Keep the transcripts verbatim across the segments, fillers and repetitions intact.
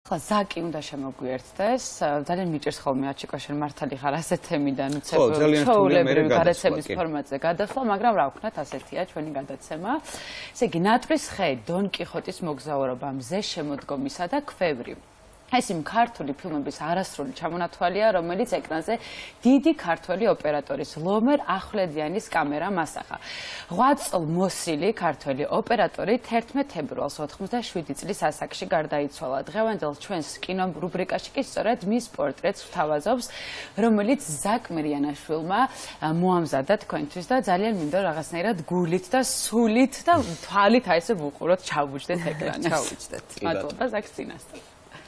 ზაკი უნდა შემოგვიერთდეს, ძალიან მიჭირს ხოლმე აჩიკოშენ მართალი ხარ ასეთ თემიდან უცებ ჩაულებრივ გადაცემის ფორმატზე გადასვლა, მაგრამ რა ვქნათ, ასეთია ჩვენი გადაცემა. ესე იგი, ნატრის ხე, დონ კიხოტის მოგზაურობა, მზე შემოდგომისა და ქვევრი. ეს იმ ქართული ფილმების არასრული ჩამონათვალია, რომელიც ეკრანზე დიდი ქართველი ოპერატორის ლომერ ახვლედიანის კამერამ ასახა. ღვაწ წლმოსილი ქართველი ოპერატორი თერთმეტ თებერვალს ოთხმოცდაშვიდი წლის ასაკში გარდაიცვალა. დღევანდელ ჩვენს კინო რუბრიკაში კი სწორედ მის პორტრეტს ვთავაზობს, რომელიც ზაკ მირიანაშვილმა მოამზადა თქვენთვის და ძალიან მინდა რაღაცნაირად გულით და სულით და თვალით აი ესე ვუყუროთ, ჩავუჯდეთ ეკრანს. ჩავუჯდეთ. მადლობა ზაკს წინასწარ.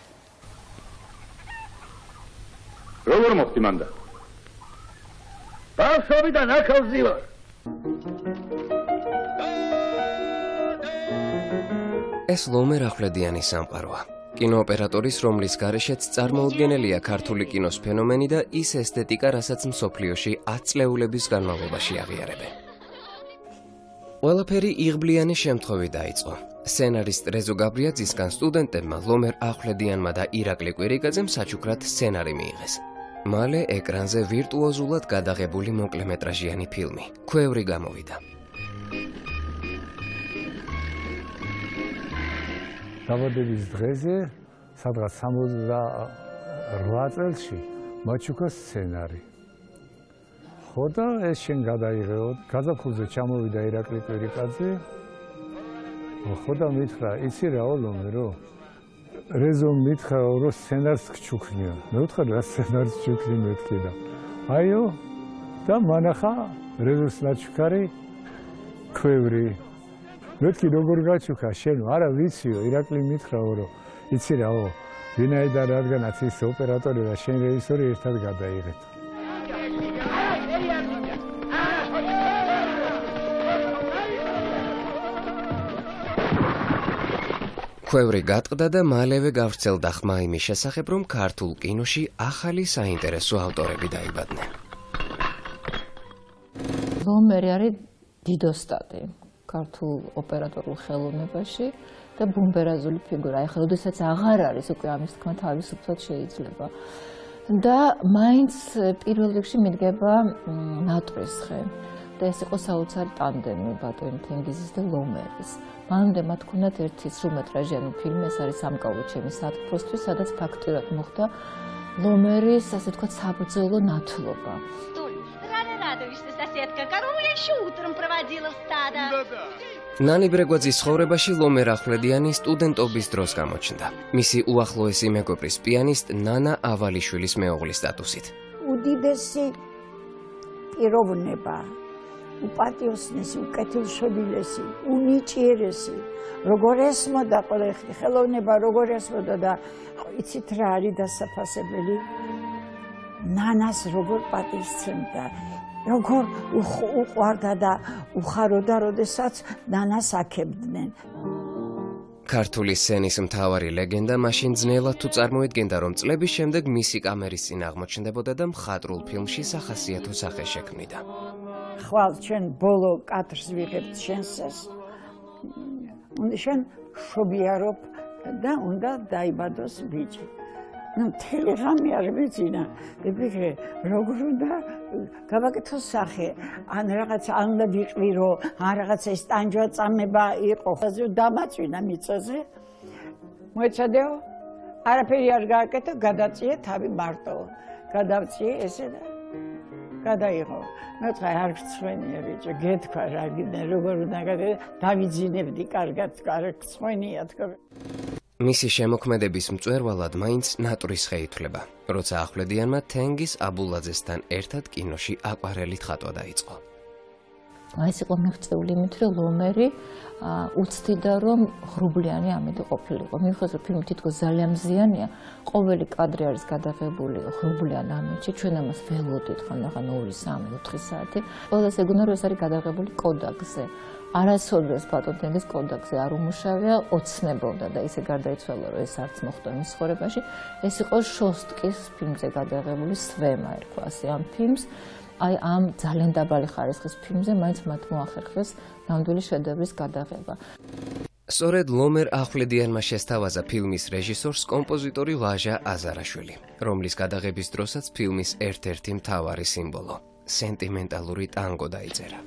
როგორ მოხდი მანდა? ბავშვობიდან ახალზი ვარ. ეს ლომერ ახვლედიანის სამყაროა. კინოოპერატორის, რომლის გარეშეც წარმოუდგენელია ქართული კინოს ფენომენი და ის ესთეტიკა, რასაც მსოფლიოში ათ წლეულების განმავლობაში აღიარებენ. ყველაფერი იღბლიანი შემთხვევით დაიწყო. სცენარისტ რეზო გაბრიაძისგან სტუდენტებმა ლომერ ახვლედიანმა და ირაკლი კვირიკაძემ საჩუქრად სცენარი მიიღეს. მალე ეკრანზე ვირტუოზულად გადაღებული მოკლემეტრაჟიანი ფილმი ქვევრი გამოვიდა. დაბადების დღეზე, სადღაც სამოცდაოთხ წელში მაჩუქა სცენარი. ხო და ეს შენ გადაიღეო, გაზაფხულზე ჩამოვიდა ირაკლი კვირიკაძე. ხო და მითხრა, იცი რაო ლომერო? რეზო მითხრა, რომ სცენარს გჩუქნია. მე ვთქვი, რა სცენარს ჩუქნი მეთქი და. აიო და მანახა რეზოს ნაჩუქარი ქვევრი. მეთქი როგორ გაჩუქა შენ? არა ვიციო, ირაკლი მითხრა, რომ იცი რაო, ვინაიდან რადგანაც ის ოპერატორი და შენ რეჟისორი ერთად გადაიღეთ. ქვევრი გატყდა და მალევე გავრცელდა ხმა იმის შესახებ, რომ ქართულ კინოში ახალი საინტერესო ავტორები დაიბადნენ. ლომერი არის დიდოსტატი ქართულ ოპერატორულ ხელოვნებაში და ბუმბერაზული ფიგურა. ეხლა როდესაც აღარ არის უკვე ამის თქმა თავისუფლად შეიძლება. და მაინც პირველ რიგში მიდგება ნატრის ხე. და ეს იყო საოცარი ტანდემი ბატონი თენგიზის და ლომერის. მანამდე მათ ჰქონდათ ერთი სრულმეტრაჟიანი ფილმი, ეს არის სამკაულო ჩემი სათქმროსთვის, სადაც ფაქტურად მოხდა ლომერის, ასე ვთქვათ, საბრძოლო ნათლობა. ნანი ბრეგვაძის ცხოვრებაში ლომერ ახვლედიანი სტუდენტობის დროს გამოჩნდა. მისი უახლოესი მეგობრის პიანისტ ნანა ავალიშვილის მეუღლის სტატუსით. უდიდესი პიროვნება, უპატიოსნესი, უკეთილშობილესი, უნიჭიერესი, როგორ ესმოდა ყველა ხელოვნება, როგორ ესმოდა და იცით რა არის დასაფასებელი? ნანას როგორ პატივსცემდა, როგორ უყვარდა და უხაროდა, როდესაც ნანას აქებდნენ. ქართული სცენის მთავარი ლეგენდა მაშინ ძნელად თუ წარმოედგენდა, რომ წლების შემდეგ მისი კამერის წინ აღმოჩნდებოდა და მხატვრულ ფილმში სახასიათო სახე შექმნიდა. ხვალ ჩვენ ბოლო კადრს ვიღებთ შენსას. შენ შობიარობ და უნდა დაიბადოს ბიჭი. ნუ მთელი ღამე არ მეძინა. ვიფიქრე, როგორ უნდა გავაკეთო სახე, ან რაღაც ან უნდა ვიყვირო, ან რაღაც ეს ტანჯვა წამება იყო. დამაწვინა მიწაზე. მოეცადეო, არაფერი არ გააკეთე, გადაწიე თავი მარტო. გადავწიე ესე და გადაიღო. მე ვთქვა, არ გწვენია ბიჭო, გეთქვა რა გინდა, როგორ უნდა გადაიღე, დავიძინებდი კარგად, არ გწვენია თქო. მისი შემოქმედების მწვერვალად მაინც ნატრის ხე ითვლება, როცა ახვლედიანმა თენგიზ აბულაძესთან ერთად კინოში აკვარელით ხატვა დაიწყო. ეს იყო მიღწეული იმით, რომ ლომერი უცდიდა, რომ ღრუბლიანი ამედი ყოფილიყო. მიუხედავად რომ ფილმი თითქოს ძალიან მზიანია, ყოველი კადრი არის გადაღებული ღრუბლიან ამედში. ჩვენ ამას ველოდით ხანდახან ორი, სამი, ოთხი საათი. ყველას ეგონა რომ ეს არის გადაღებული კოდაკზე. არასოდეს ბატონ თენგიზ კოდაკზე არ უმუშავია, ოცნებობდა და ისე გარდაიცვალა, რომ ეს არც მოხდა მის ცხოვრებაში. ეს იყო შოსტკის ფილმზე გადაღებული სვემა ერქვა ასე ამ ფილმს. აი ამ ძალიან დაბალი ხარისხის ფილმზე მაინც მათ მოახერხეს ნამდვილი შედევრის გადაღება. სწორედ ლომერ ახვლედიანმა შესთავაზა ფილმის რეჟისორს კომპოზიტორი ლაჟა აზარაშვილი, რომლის გადაღების დროსაც ფილმის ერთ-ერთი მთავარი სიმბოლო სენტიმენტალური ტანგო დაიწერა.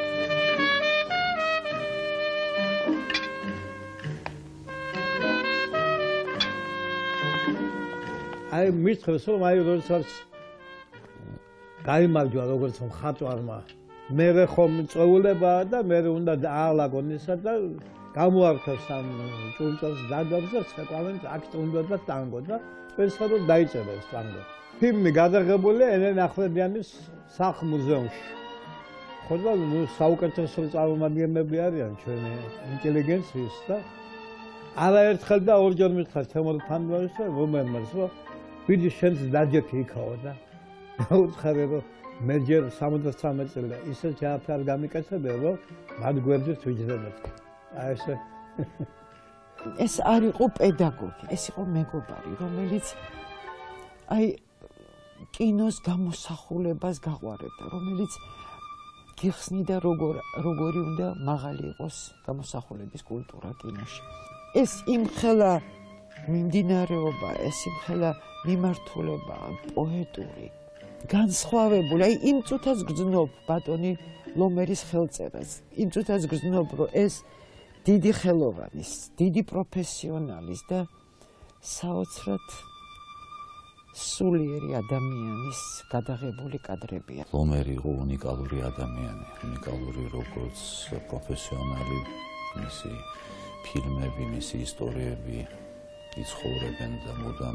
აი მირცხებს რომ აი როდესაც გაიმარჯვა როგორც მხატვარმა მე ხომ წვეულებაა და მე უნდა აალაგონ ისა და გამოართავს ამ ჭურჭელს დადავს და საკვალენ აქ უნდა და ტანგო და სპეციალურად დაიწერა ეს ტანგო. ფილმი გადაღებულია ელენ ახვლედიანის სახლ-მუზეუმში. ხო და ნუ საუკეთესო წარმომადგენლები არიან ჩვენი ინტელიგენციის და არაერთხელ და ორჯერ მითხრა თემურ ფანდვარს რომელმაც რომ ვიდი შენს დაჯექი იქაო და დაუცხარე რომ მე ჯერ სამოცდასამი წელი ისე ჩააფარ გამიკეთებია რომ მათ გვერდით ვიჯდებოდ. აი ესე ეს არ იყო პედაგოგი, ეს იყო მეგობარი, რომელიც აი კინოს გამოსახულებას გაყვარებდა, რომელიც გიხსნიდა როგორ როგორი უნდა მაღალი იყოს გამოსახულების კულტურა კინოში. ეს იმხელა მიმდინარეობა, ეს იმხელა მიმართულება პოეტური, განსხვავებული, აი იმ წუთას გრძნობ ბატონი ლომერის ხელწერას, იმ წუთას გრძნობ, რომ ეს დიდი ხელოვანის, დიდი პროფესიონალის და საოცრად სულიერი ადამიანის გადაღებული კადრებია. ლომერი იყო უნიკალური ადამიანი, უნიკალური როგორც პროფესიონალი, მისი ფილმები, მისი ისტორიები იცხოვრებენ და მუდამ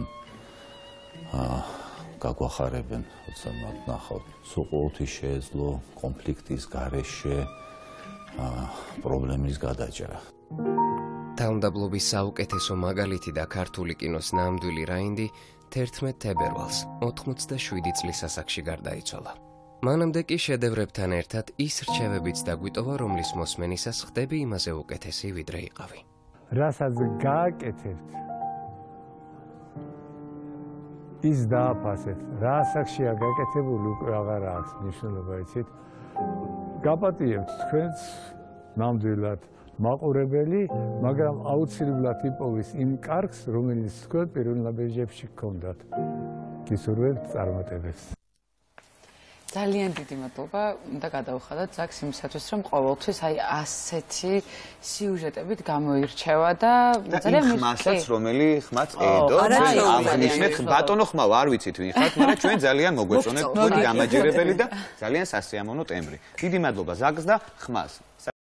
გაგვახარებენ, როცა მათ ნახავთ. სულ ყოველთვის შეეძლო კონფლიქტის გარეშე პრობლემის გადაჭრა. თავმდაბლობის საუკეთესო მაგალითი და ქართული კინოს ნამდვილი რაინდი თერთმეტ თებერვალს ოთხმოცდაშვიდი წლის ასაკში გარდაიცვალა. მანამდე კი შედევრებთან ერთად ის რჩევებიც დაგვიტოვა, რომლის მოსმენისას ხდები იმაზე უკეთესი, ვიდრე იყავი. რასაც გააკეთებთ, ის დააფასეთ. რა ასაკშია გაკეთებული უკვე აღარ აქვს მნიშვნელობა, იცით? გაპატიებთ თქვენს ნამდვილად მაყურებელი, მაგრამ აუცილებლად იპოვის იმ კარგს, რომელიც თქვენ პირველ ნაბიჯებში გქონდათ. გისურვებთ წარმატებებს. ძალიან დიდი მადლობა, უნდა გადავხადოთ ზაქს იმისათვის, რომ ყოველთვის აი ასეთი სიუჟეტებით გამოირჩევა და ძალიან ხმასაც, რომელი ხმაც ედო, აღნიშნეთ ბატონო ხმა, არ ვიცით ვინ ხართ, მაგრამ ჩვენ ძალიან მოგვეწონებთ, თქვენი გამაჯერებელი და ძალიან სასიამოვნო ტემბრი. დიდი მადლობა ზაქს და ხმას.